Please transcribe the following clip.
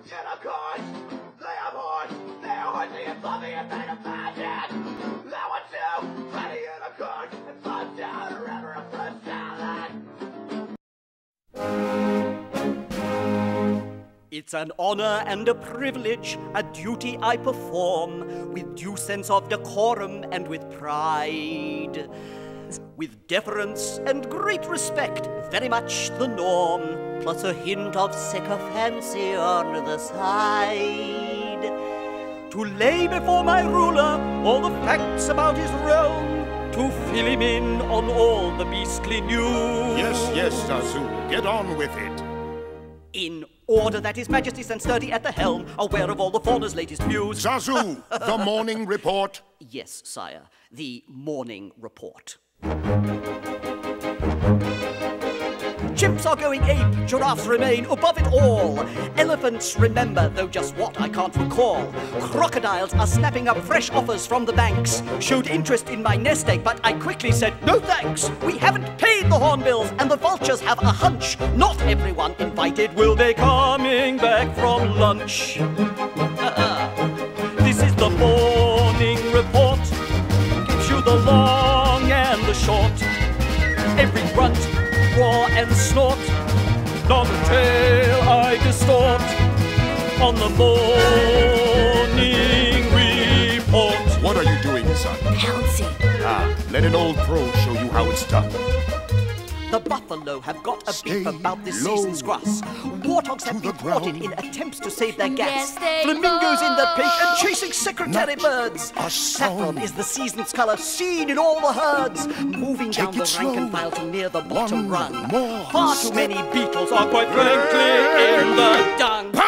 unicorns. They are born. They are horny and fluffy and made of magic. I want to find a unicorn and float down a river of fruit salad. It's an honor and a privilege, a duty I perform, with due sense of decorum and with pride. With deference and great respect, very much the norm, plus a hint of sycophancy on the side. To lay before my ruler all the facts about his realm, to fill him in on all the beastly news. Yes, Zazu, get on with it. In order that His Majesty stands sturdy at the helm, aware of all the fauna's latest views. Zazu, the morning report. Yes, sire, the morning report. Chimps are going ape, giraffes remain above it all. Elephants remember, though just what I can't recall. Crocodiles are snapping up fresh offers from the banks. Showed interest in my nest egg, but I quickly said, no thanks. We haven't paid the hornbills, and the vultures have a hunch. Not everyone invited will be coming back from lunch. This is the morning report. Gives you the long and the short. Every grunt, roar and snort, not a tale I distort on the morning report. What are you doing, son? Pouncing. Let an old pro show you how it's done. The buffalo have got a Stay beef about this low. season's grass. Warthogs have To the been thwarted in ground. attempts to save their gas. Yes, they Flamingos in the pink and go. chasing secretary Not birds. a Saffron sound. is the season's colour seen in all the herds. Moving Take down the it rank and slow. file to near the bottom One rung. more Far too step. many beetles are quite frankly in the dung.